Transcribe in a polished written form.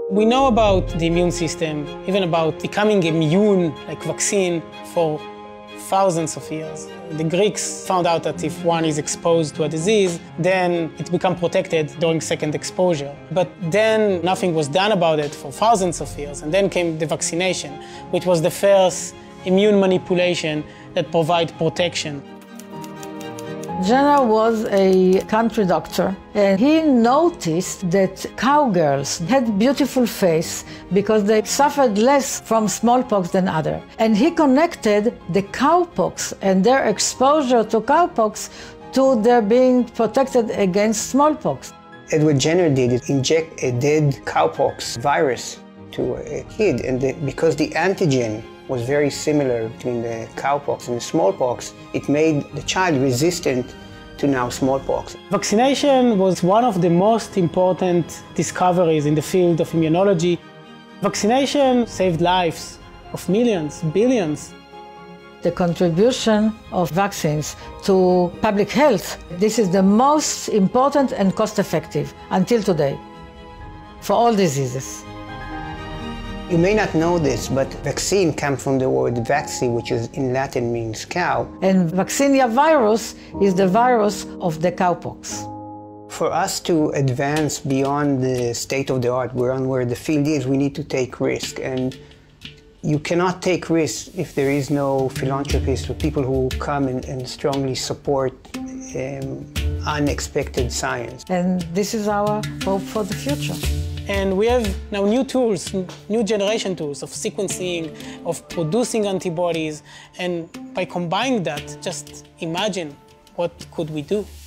We know about the immune system, even about becoming immune, like vaccine, for thousands of years. The Greeks found out that if one is exposed to a disease, then it becomes protected during second exposure. But then nothing was done about it for thousands of years, and then came the vaccination, which was the first immune manipulation that provides protection. Jenner was a country doctor, and he noticed that cowgirls had beautiful face because they suffered less from smallpox than others. And he connected the cowpox and their exposure to cowpox to their being protected against smallpox. Edward Jenner did inject a dead cowpox virus to a kid, and because the antigen was very similar between the cowpox and the smallpox, it made the child resistant to now smallpox. Vaccination was one of the most important discoveries in the field of immunology. Vaccination saved lives of millions, billions. The contribution of vaccines to public health, this is the most important and cost-effective until today for all diseases. You may not know this, but vaccine comes from the word vaxi, which is in Latin means cow. And vaccinia virus is the virus of the cowpox. For us to advance beyond the state of the art, where the field is, we need to take risk. And you cannot take risks if there is no philanthropists or people who come and strongly support unexpected science. And this is our hope for the future. And we have now new tools, new generation tools of sequencing, of producing antibodies. And by combining that, just imagine what could we do.